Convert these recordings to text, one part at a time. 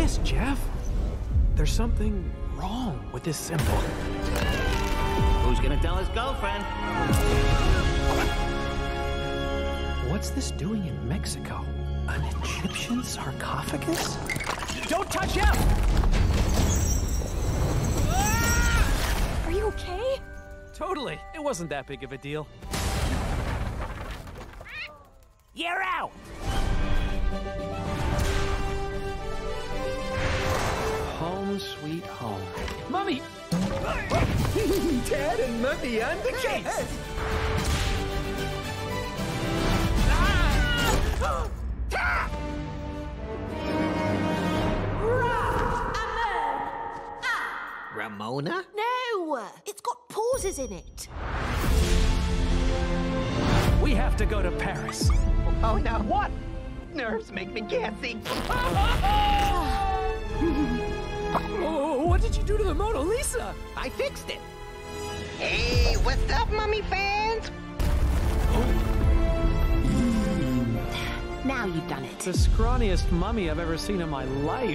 this, Jeff? There's something wrong with this symbol. Who's gonna tell his girlfriend? What's this doing in Mexico? An Egyptian sarcophagus? Don't touch him! Are you okay? Totally. It wasn't that big of a deal. You're out! Home sweet home. Mummy! Tad and Mummy on the case! Ramona? No! It's got pauses in it. We have to go to Paris. Oh no, what? Nerves make me gassy. Oh, what did you do to the Mona Lisa? I fixed it. Hey, what's up, Mummy fans? Now you've done it. The scrawniest mummy I've ever seen in my life.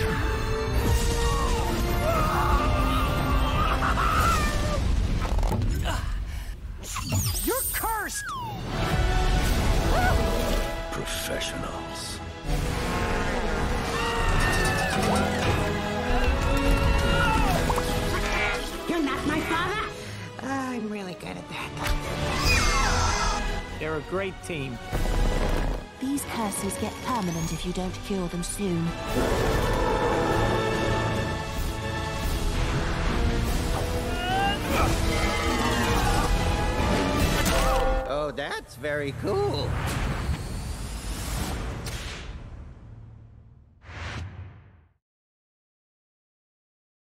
You're cursed! Professionals. You're not my father. I'm really good at that. They're a great team. These curses get permanent if you don't cure them soon. Oh, that's very cool.